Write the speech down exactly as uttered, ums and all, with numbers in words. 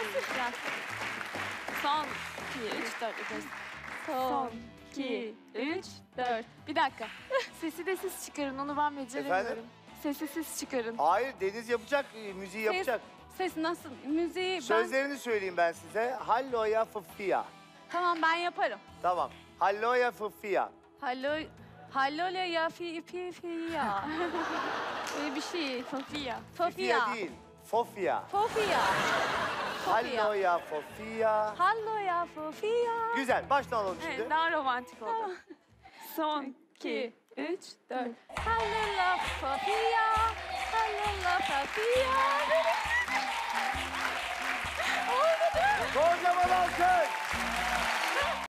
gelsin. Gelsin. Son, iki, üç, dört yaparız. Son, iki, üç, dört. Bir dakika. Sesi de siz çıkarın, onu ben beceremiyorum. Efendim? Sesi siz çıkarın. Hayır, Deniz yapacak, e, müziği yapacak. Ses nasıl? Müziği ben... Sözlerini söyleyeyim ben size. Halloya fıffiya. Tamam ben yaparım. Tamam. Halloya fıffiya. Hallo... Hallo ya fi fi fi ya. Öyle bir şey. Sofia. Fofia. değil. Fofia. Fofia. Fofia. Halloya fofia. Hallo ya fofia. Güzel. Baştan alalım şimdi. Evet, daha romantik oldu. Son, iki, üç, dört. Hallo la fofia. Hallo la fofia. Kocaman alkış.